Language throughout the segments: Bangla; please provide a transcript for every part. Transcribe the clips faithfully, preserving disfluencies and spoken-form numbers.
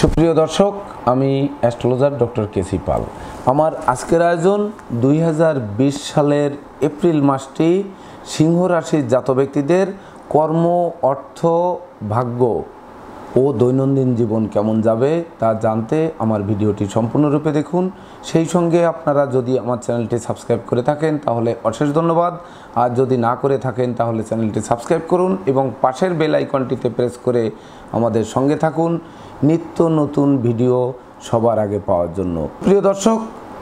সুপ্রিয় দর্শক, আমি অ্যাস্ট্রোলজার ডক্টর কেসি পাল। আমার আজকের আয়োজন দুই হাজার বিশ সালের এপ্রিল মাসটি সিংহ রাশির জাত ব্যক্তিদের কর্ম, অর্থ, ভাগ্য ও দৈনন্দিন জীবন কেমন যাবে তা জানতে আমার ভিডিওটি সম্পূর্ণরূপে দেখুন। সেই সঙ্গে আপনারা যদি আমার চ্যানেলটি সাবস্ক্রাইব করে থাকেন তাহলে অশেষ ধন্যবাদ, আর যদি না করে থাকেন তাহলে চ্যানেলটি সাবস্ক্রাইব করুন এবং পাশের বেল আইকনটিতে প্রেস করে আমাদের সঙ্গে থাকুন নিত্য নতুন ভিডিও সবার আগে পাওয়ার জন্য। প্রিয় দর্শক,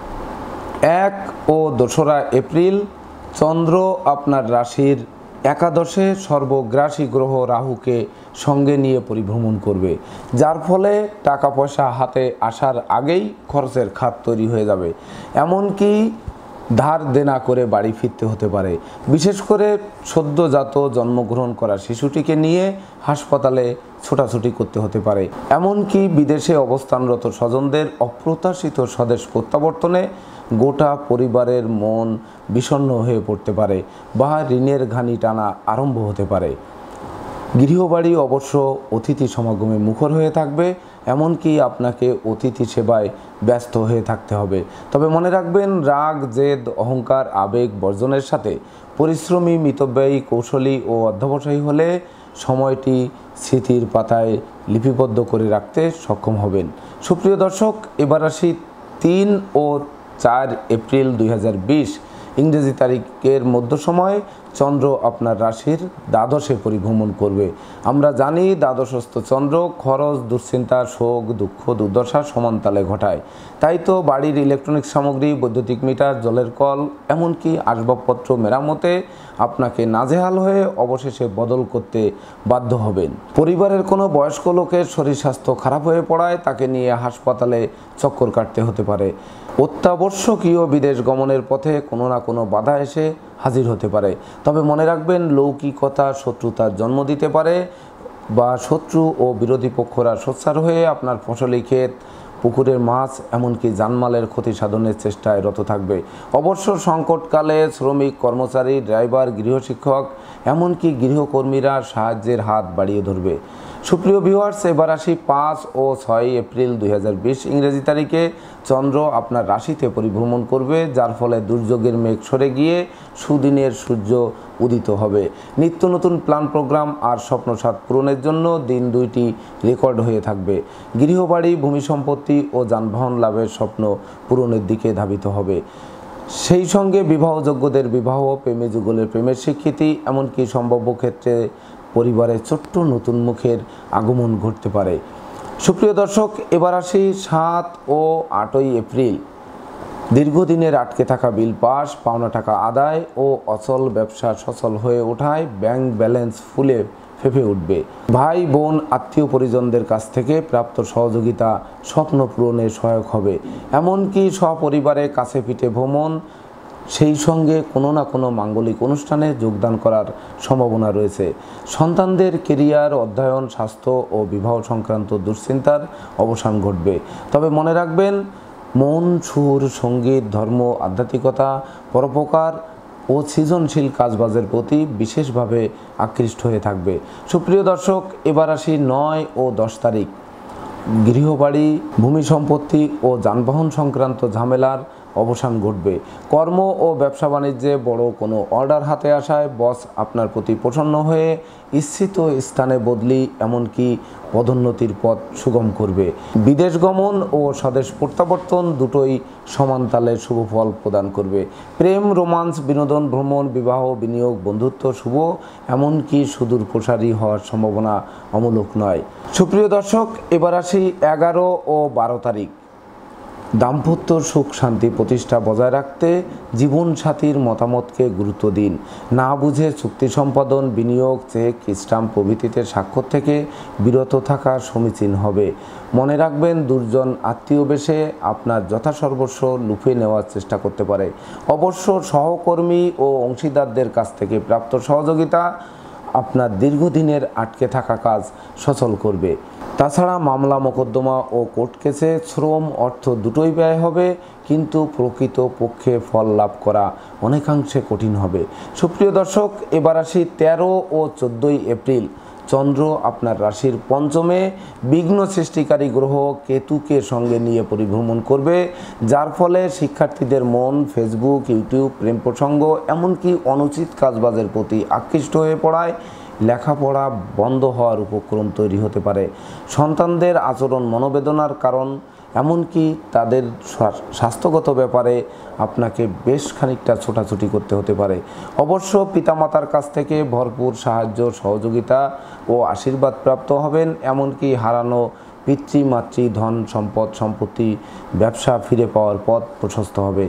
এক ও দোসরা এপ্রিল চন্দ্র আপনার রাশির একাদশে সর্বগ্রাসী গ্রহ রাহুকে সঙ্গে নিয়ে পরিভ্রমণ করবে, যার ফলে টাকা পয়সা হাতে আসার আগেই খরচের খাত তৈরি হয়ে যাবে। এমনকি ধার দেনা করে বাড়ি ফিরতে হতে পারে। বিশেষ করে সদ্যজাত জন্মগ্রহণ করা শিশুটিকে নিয়ে হাসপাতালে ছোটাছুটি করতে হতে পারে। এমনকি বিদেশে অবস্থানরত স্বজনদের অপ্রত্যাশিত স্বদেশ প্রত্যাবর্তনে গোটা পরিবারের মন বিষণ্ণ হয়ে পড়তে পারে বা ঋণের ঘানি টানা আরম্ভ হতে পারে। গৃহবাড়ি অবশ্য অতিথি সমাগমে মুখর হয়ে থাকবে, এমনকি আপনাকে অতিথি সেবায় ব্যস্ত হয়ে থাকতে হবে। তবে মনে রাখবেন, রাগ, জেদ, অহংকার, আবেগ বর্জনের সাথে পরিশ্রমী, মিতব্যয়ী, কৌশলী ও অধ্যবসায়ী হলে সময়টি স্মৃতির পাতায় লিপিবদ্ধ করে রাখতে সক্ষম হবেন। সুপ্রিয় দর্শক, এবার আসি তিন ও চার এপ্রিল দুই হাজার বিশ ইংরেজি তারিখের মধ্য সময় চন্দ্র আপনার রাশির দ্বাদশে পরিভ্রমণ করবে। আমরা জানি দ্বাদশস্থ চন্দ্র খরচ, দুশ্চিন্তা, শোক, দুঃখ, দুর্দশা সমানতালে ঘটায়। তাই তো বাড়ির ইলেকট্রনিক সামগ্রী, বৈদ্যুতিক মিটার, জলের কল, এমনকি আসবাবপত্র মেরামতে আপনাকে নাজেহাল হয়ে অবশেষে বদল করতে বাধ্য হবেন। পরিবারের কোনো বয়স্ক লোকের শরীর স্বাস্থ্য খারাপ হয়ে পড়ায় তাকে নিয়ে হাসপাতালে চক্কর কাটতে হতে পারে। অত্যাবশ্যকীয় বিদেশ গমনের পথে কোনো না কোনো বাধা এসে হাজির হতে পারে। তবে মনে রাখবেন, লৌকিকতা শত্রুতার জন্ম দিতে পারে বা শত্রু ও বিরোধী পক্ষরা সোচ্চার হয়ে আপনার ফসলি ক্ষেত, পুকুরের মাছ, এমনকি জানমালের ক্ষতি সাধনের চেষ্টায় রত থাকবে। অবশ্য সংকটকালে শ্রমিক, কর্মচারী, ড্রাইভার, গৃহশিক্ষক, এমনকি গৃহকর্মীরা সাহায্যের হাত বাড়িয়ে ধরবে। সুপ্রিয় ভিউয়ার্স, এবার আসি পাঁচ ও ছয় এপ্রিল দুই হাজার বিশ ইংরেজি তারিখে চন্দ্র আপনার রাশিতে পরিভ্রমণ করবে, যার ফলে দুর্যোগের মেঘ সরে গিয়ে সুদিনের সূর্য উদিত হবে। নিত্য নতুন প্ল্যান, প্রোগ্রাম আর স্বপ্নসাৎ পূরণের জন্য দিন দুইটি রেকর্ড হয়ে থাকবে। গৃহবাড়ি, ভূমি সম্পত্তি ও যানবাহন লাভের স্বপ্ন পূরণের দিকে ধাবিত হবে। সেই সঙ্গে বিবাহযোগ্যদের বিবাহ, প্রেমী যুগলের প্রেমের স্বীকৃতি, এমনকি সম্ভাব্য ক্ষেত্রে পরিবারে ছোট্ট নতুন মুখের আগমন ঘটতে পারে। সুপ্রিয় দর্শক, এবার আসি সাত ও আটই এপ্রিল দীর্ঘদিনের আটকে থাকা বিল পাস, পাওনা টাকা আদায় ও অচল ব্যবসা সচল হয়ে ওঠায় ব্যাংক ব্যালেন্স ফুলে ফেঁপে উঠবে। ভাই, বোন, আত্মীয় পরিজনদের কাছ থেকে প্রাপ্ত সহযোগিতা স্বপ্ন পূরণে সহায়ক হবে। এমনকি সপরিবারে কাছে পিঠে ভ্রমণ, সেই সঙ্গে কোনো না কোনো মাঙ্গলিক অনুষ্ঠানে যোগদান করার সম্ভাবনা রয়েছে। সন্তানদের কেরিয়ার, অধ্যয়ন, স্বাস্থ্য ও বিবাহ সংক্রান্ত দুশ্চিন্তার অবসান ঘটবে। তবে মনে রাখবেন, মন, সুর, সঙ্গীত, ধর্ম, আধ্যাত্মিকতা, পরোপকার ও সৃজনশীল কাজবাজের প্রতি বিশেষভাবে আকৃষ্ট হয়ে থাকবে। সুপ্রিয় দর্শক, এবার আসি নয় ও দশ তারিখ গৃহবাড়ি, ভূমি সম্পত্তি ও যানবাহন সংক্রান্ত ঝামেলার অবসান ঘটবে। কর্ম ও ব্যবসা বাণিজ্যে বড় কোনো অর্ডার হাতে আসায় বস আপনার প্রতি প্রসন্ন হয়ে ইচ্ছিত স্থানে বদলি, এমনকি পদোন্নতির পথ সুগম করবে। বিদেশ গমন ও স্বদেশ প্রত্যাবর্তন দুটোই সমান তালে শুভ ফল প্রদান করবে। প্রেম, রোমান্স, বিনোদন, ভ্রমণ, বিবাহ, বিনিয়োগ, বন্ধুত্ব শুভ, এমনকি সুদূর প্রসারী হওয়ার সম্ভাবনা অমূলক নয়। সুপ্রিয় দর্শক, এবার আসি এগারো ও বারো তারিখ দাম্পত্য সুখ শান্তি প্রতিষ্ঠা বজায় রাখতে জীবনসাথীর মতামতকে গুরুত্ব দিন। না বুঝে চুক্তি সম্পাদন, বিনিয়োগ, চেক, স্ট্যাম্প প্রভৃতিতে স্বাক্ষর থেকে বিরত থাকা সমীচীন হবে। মনে রাখবেন, দুর্জন আত্মীয় বেশে আপনার যথাসর্বস্ব লুফে নেওয়ার চেষ্টা করতে পারে। অবশ্য সহকর্মী ও অংশীদারদের কাছ থেকে প্রাপ্ত সহযোগিতা আপনার দীর্ঘদিনের আটকে থাকা কাজ সচল করবে। তাছাড়া মামলা, মোকদ্দমা ও কোর্ট কেসে শ্রম, অর্থ দুটোই ব্যয় হবে, কিন্তু প্রকৃত পক্ষে ফল লাভ করা অনেকাংশে কঠিন হবে। সুপ্রিয় দর্শক, এবার আসি তেরো ও চোদ্দোই এপ্রিল চন্দ্র আপনার রাশির পঞ্চমে বিঘ্ন সৃষ্টিকারী গ্রহ কেতুকে সঙ্গে নিয়ে পরিভ্রমণ করবে, যার ফলে শিক্ষার্থীদের মন ফেসবুক, ইউটিউব, প্রেম প্রসঙ্গ এমনকি অনুচিত কাজবাজের প্রতি আকৃষ্ট হয়ে পড়ায় লেখাপড়া বন্ধ হওয়ার উপক্রম তৈরি হতে পারে। সন্তানদের আচরণ মনোবেদনার কারণ, এমনকি তাদের স্বাস্থ্যগত ব্যাপারে আপনাকে বেশ খানিকটা ছোটাছুটি করতে হতে পারে। অবশ্য পিতামাতার কাছ থেকে ভরপুর সাহায্য সহযোগিতা ও আশীর্বাদ প্রাপ্ত হবেন, এমনকি হারানো পিতৃমাতৃ ধন সম্পদ সম্পত্তি ব্যবসা ফিরে পাওয়ার পথ প্রশস্ত হবে।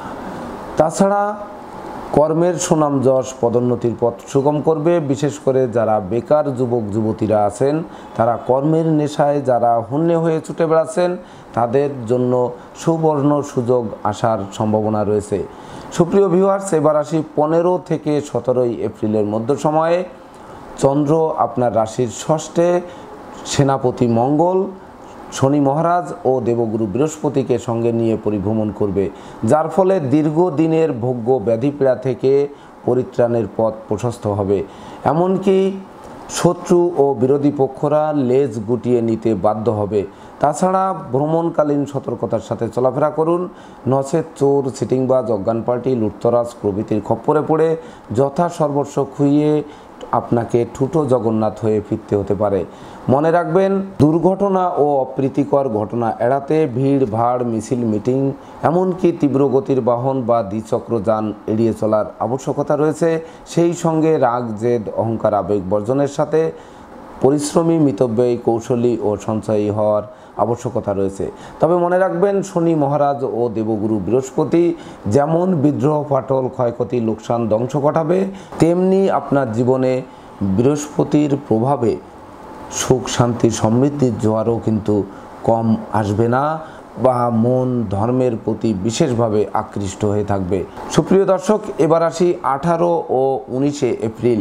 তাছাড়া কর্মের সুনাম যশ পদোন্নতির পথ সুগম করবে। বিশেষ করে যারা বেকার যুবক যুবতীরা আছেন, তারা কর্মের নেশায় যারা হন্যে হয়ে ছুটে বেড়াচ্ছেন, তাদের জন্য সুবর্ণ সুযোগ আসার সম্ভাবনা রয়েছে। সুপ্রিয় ভিউয়ার্স, এবার আসি পনেরো থেকে সতেরোই এপ্রিলের মধ্য সময়ে চন্দ্র আপনার রাশির ষষ্ঠে সেনাপতি মঙ্গল, শনি মহারাজ ও দেবগুরু বৃহস্পতিকে সঙ্গে নিয়ে পরিভ্রমণ করবে, যার ফলে দীর্ঘদিনের ভোগ্য ব্যাধিপীড়া থেকে পরিত্রাণের পথ প্রশস্ত হবে। এমনকি শত্রু ও বিরোধী পক্ষরা লেজ গুটিয়ে নিতে বাধ্য হবে। তাছাড়া ভ্রমণকালীন সতর্কতার সাথে চলাফেরা করুন, নচেত চোর, সিটিংবাজ, অজ্ঞান পার্টি, লুটতরাজ প্রভৃতির খপ্পরে পড়ে যথা সর্বস্ব খুইয়ে আপনাকে ঠুটো জগন্নাথ হয়ে ফিরতে হতে পারে। মনে রাখবেন, দুর্ঘটনা ও অপ্রীতিকর ঘটনা এড়াতে ভিড় ভাড়, মিছিল, মিটিং, এমনকি তীব্র গতির বাহন বা দ্বিচক্র যান এড়িয়ে চলার আবশ্যকতা রয়েছে। সেই সঙ্গে রাগ, জেদ, অহংকার, আবেগ বর্জনের সাথে পরিশ্রমী, মিতব্যয়ী, কৌশলী ও সঞ্চয়ী হওয়ার আবশ্যকতা রয়েছে। তবে মনে রাখবেন, শনি মহারাজ ও দেবগুরু বৃহস্পতি যেমন বিদ্রোহ, ফাটল, ক্ষয়ক্ষতি, লোকসান, ধ্বংস ঘটাবে, তেমনি আপনার জীবনে বৃহস্পতির প্রভাবে সুখ, শান্তি, সমৃদ্ধির জোয়ারও কিন্তু কম আসবে না, বা মন ধর্মের প্রতি বিশেষভাবে আকৃষ্ট হয়ে থাকবে। সুপ্রিয় দর্শক, এবার আসি আঠারো ও উনিশে এপ্রিল।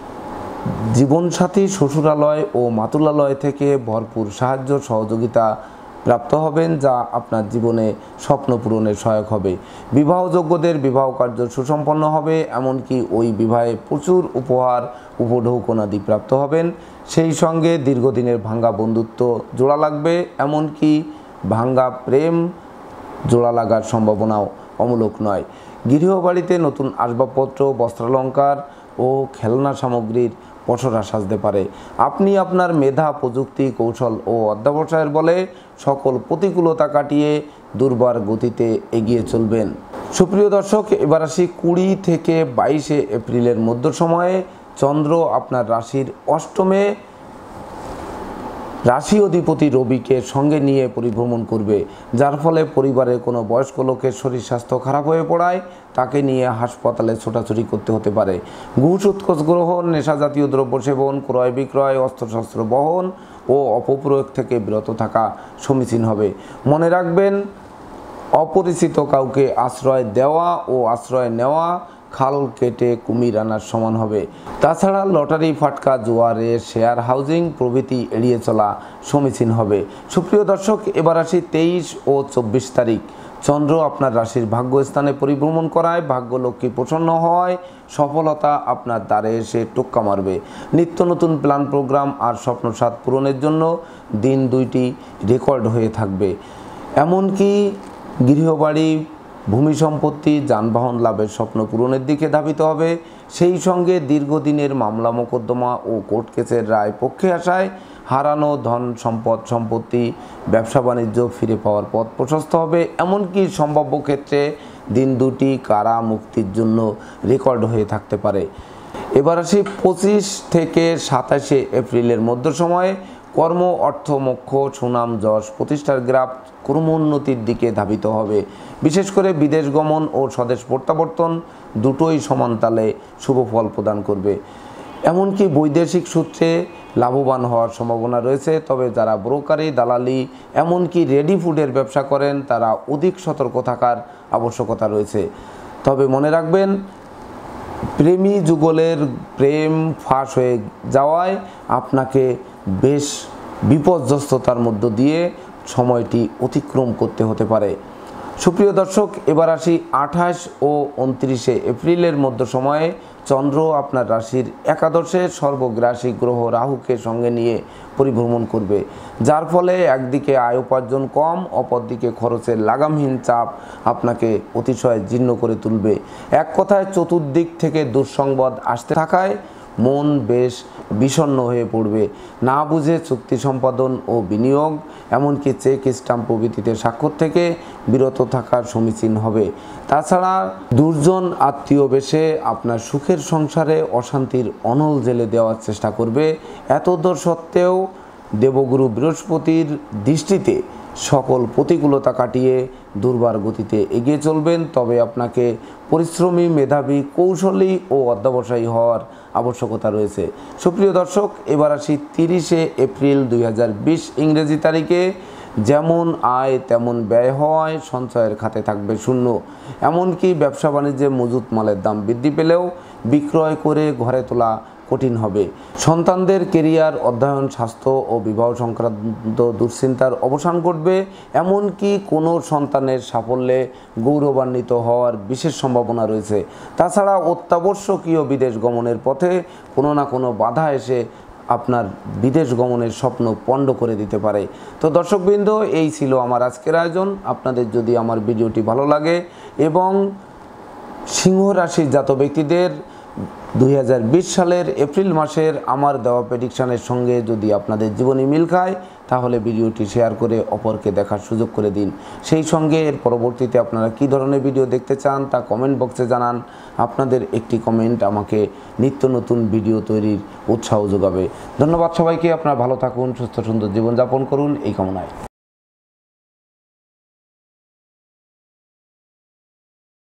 জীবনসাথী শ্বশুরালয় ও মাতুলালয় থেকে ভরপুর সাহায্য সহযোগিতা প্রাপ্ত হবেন, যা আপনার জীবনে স্বপ্ন পূরণে সহায়ক হবে। বিবাহযোগ্যদের বিবাহ কার্য সুসম্পন্ন হবে, এমনকি ওই বিবাহে প্রচুর উপহার, উপঢৌকনাদি প্রাপ্ত হবেন। সেই সঙ্গে দীর্ঘদিনের ভাঙ্গা বন্ধুত্ব জোড়া লাগবে, এমনকি ভাঙ্গা প্রেম জোড়া লাগার সম্ভাবনাও অমূলক নয়। গৃহবাড়িতে নতুন আসবাবপত্র, বস্ত্রালঙ্কার ও খেলনা সামগ্রীর পসরা সাজতে পারে। আপনি আপনার মেধা, প্রযুক্তি, কৌশল ও অধ্যবসায়ের বলে সকল প্রতিকূলতা কাটিয়ে দুর্বার গতিতে এগিয়ে চলবেন। সুপ্রিয় দর্শক, এবার আসি কুড়ি থেকে বাইশে এপ্রিলের মধ্য সময়ে চন্দ্র আপনার রাশির অষ্টমে রাশি অধিপতি রবিকে সঙ্গে নিয়ে পরিভ্রমণ করবে, যার ফলে পরিবারের কোনো বয়স্ক লোকের শরীর স্বাস্থ্য খারাপ হয়ে পড়ায় তাকে নিয়ে হাসপাতালে ছোটাছুটি করতে হতে পারে। ঘুষ, উৎকোচ গ্রহণ, নেশাজাতীয় দ্রব্য সেবন, ক্রয় বিক্রয়, অস্ত্রশস্ত্র বহন ও অপপ্রয়োগ থেকে বিরত থাকা সমীচীন হবে। মনে রাখবেন, অপরিচিত কাউকে আশ্রয় দেওয়া ও আশ্রয় নেওয়া খাল কেটে কুমির আনার সমান হবে। তাছাড়া লটারি, ফাটকা, জুয়ারে, শেয়ার হাউজিং প্রভৃতি এড়িয়ে চলা সমীচীন হবে। সুপ্রিয় দর্শক, এবার আসি তেইশ ও চব্বিশ তারিখ। চন্দ্র আপনার রাশির ভাগ্যস্থানে পরিভ্রমণ করায় ভাগ্যলক্ষ্মী প্রসন্ন হয়, সফলতা আপনার দ্বারে এসে টোক্কা মারবে। নিত্য নতুন প্ল্যান, প্রোগ্রাম আর স্বপ্নসাধ পূরণের জন্য দিন দুইটি রেকর্ড হয়ে থাকবে। এমনকি গৃহবাড়ি, ভূমি সম্পত্তি, যানবাহন লাভের স্বপ্ন পূরণের দিকে ধাবিত হবে। সেই সঙ্গে দীর্ঘদিনের মামলা মোকদ্দমা ও কোর্ট কেসের রায় পক্ষে আসায় হারানো ধন সম্পদ সম্পত্তি, ব্যবসা বাণিজ্য ফিরে পাওয়ার পথ প্রশস্ত হবে। এমনকি সম্ভাব্য ক্ষেত্রে দিন দুটি কারা মুক্তির জন্য রেকর্ড হয়ে থাকতে পারে। এবার আসি পঁচিশ থেকে সাতাশে এপ্রিলের মধ্য সময়ে কর্ম, অর্থ, মোক্ষ, সুনাম, যশ, প্রতিষ্ঠার গ্রাফ ক্রমোন্নতির দিকে ধাবিত হবে। বিশেষ করে বিদেশ গমন ও স্বদেশ প্রত্যাবর্তন দুটোই সমানতালে শুভ ফল প্রদান করবে। এমনকি বৈদেশিক সূত্রে লাভবান হওয়ার সম্ভাবনা রয়েছে। তবে যারা ব্রোকারি, দালালি, এমনকি রেডি ফুডের ব্যবসা করেন, তারা অধিক সতর্ক থাকার আবশ্যকতা রয়েছে। তবে মনে রাখবেন, প্রেমী যুগলের প্রেম ফাঁস হয়ে যাওয়ায় আপনাকে বেশ বিপর্যস্ততার মধ্য দিয়ে সময়টি অতিক্রম করতে হতে পারে। সুপ্রিয় দর্শক, এবার আসি আঠাশ ও উনত্রিশে এপ্রিলের মধ্য সময়ে চন্দ্র আপনার রাশির একাদশে সর্বগ্রাসী গ্রহ রাহুকে সঙ্গে নিয়ে পরিভ্রমণ করবে, যার ফলে একদিকে আয় উপার্জন কম, অপরদিকে খরচের লাগামহীন চাপ আপনাকে অতিশয় জীর্ণ করে তুলবে। এক কথায় চতুর্দিক থেকে দুঃসংবাদ আসতে থাকায় মন বেশ বিষণ্ণ হয়ে পড়বে। না বুঝে চুক্তি সম্পাদন ও বিনিয়োগ, এমনকি চেক স্ট্যাম্প প্রভৃতিতে স্বাক্ষর থেকে বিরত থাকার সমীচীন হবে। তাছাড়া দুর্জন আত্মীয় বেশে আপনার সুখের সংসারে অশান্তির অনল জেলে দেওয়ার চেষ্টা করবে। এতদূর সত্ত্বেও দেবগুরু বৃহস্পতির দৃষ্টিতে সকল প্রতিকূলতা কাটিয়ে দুর্বার গতিতে এগিয়ে চলবেন। তবে আপনাকে পরিশ্রমী, মেধাবী, কৌশলী ও অধ্যবসায়ী হওয়ার আবশ্যকতা রয়েছে। সুপ্রিয় দর্শক, এবার আসি তিরিশে এপ্রিল দুই হাজার বিশ ইংরেজি তারিখে। যেমন আয় তেমন ব্যয় হওয়ায় সঞ্চয়ের খাতে থাকবে শূন্য। এমনকি ব্যবসা বাণিজ্যে মজুত মালের দাম বৃদ্ধি পেলেও বিক্রয় করে ঘরে তোলা কঠিন হবে। সন্তানদের কেরিয়ার, অধ্যয়ন, স্বাস্থ্য ও বিবাহ সংক্রান্ত দুশ্চিন্তার অবসান ঘটবে। এমনকি কোনো সন্তানের সাফল্যে গৌরবান্বিত হওয়ার বিশেষ সম্ভাবনা রয়েছে। তাছাড়া অত্যাবশ্যকীয় বিদেশ গমনের পথে কোনো না কোনো বাধা এসে আপনার বিদেশ গমনের স্বপ্ন পণ্ড করে দিতে পারে। তো দর্শকবৃন্দ, এই ছিল আমার আজকের আয়োজন। আপনাদের যদি আমার ভিডিওটি ভালো লাগে এবং সিংহ রাশির জাত ব্যক্তিদের দুই হাজার বিশ সালের এপ্রিল মাসের আমার দেওয়া প্রেডিকশানের সঙ্গে যদি আপনাদের জীবনী মিল খায়, তাহলে ভিডিওটি শেয়ার করে অপরকে দেখার সুযোগ করে দিন। সেই সঙ্গে এর পরবর্তীতে আপনারা কী ধরনের ভিডিও দেখতে চান তা কমেন্ট বক্সে জানান। আপনাদের একটি কমেন্ট আমাকে নিত্য নতুন ভিডিও তৈরির উৎসাহ যোগাবে। ধন্যবাদ সবাইকে। আপনারা ভালো থাকুন, সুস্থ সুন্দর জীবনযাপন করুন এই কামনায়।